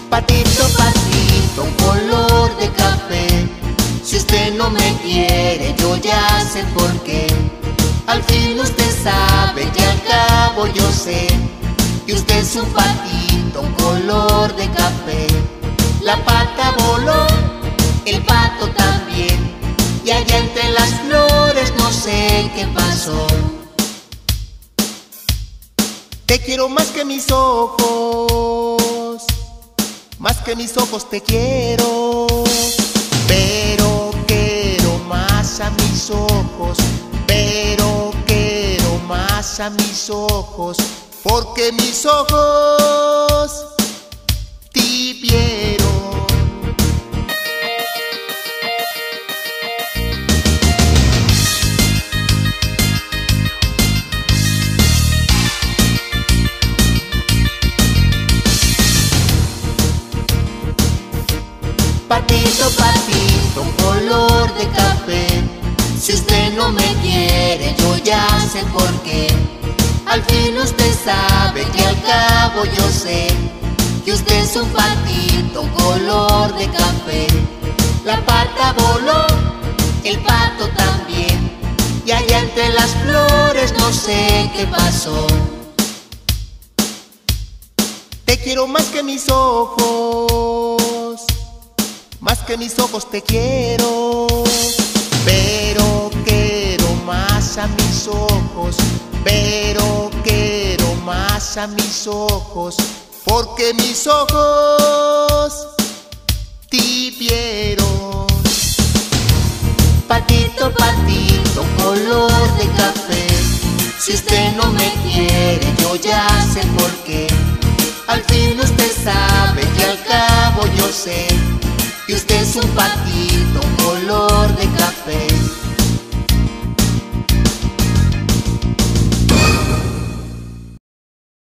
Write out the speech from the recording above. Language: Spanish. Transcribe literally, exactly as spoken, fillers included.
Patito, patito, un color de café. Si usted no me quiere, yo ya sé por qué. Al fin usted sabe y al cabo yo sé que usted es un patito, un color de café. La pata voló, el pato también, y allá entre las flores no sé qué pasó. Te quiero más que mis ojos, más que mis ojos te quiero. Pero quiero más a mis ojos, pero quiero más a mis ojos, porque mis ojos te vieron. Patito, patito, un color de café. Si usted no me quiere, yo ya sé por qué. Al fin usted sabe que al cabo yo sé que usted es un patito, un color de café. La pata voló, el pato también, y allá entre las flores no sé qué pasó. Te quiero más que mis ojos, más que mis ojos te quiero. Pero quiero más a mis ojos, pero quiero más a mis ojos, porque mis ojos te vieron. Patito, patito, color de café. Si usted no me quiere, yo ya sé por qué. Al fin usted sabe y al cabo yo sé que usted es un patito, un color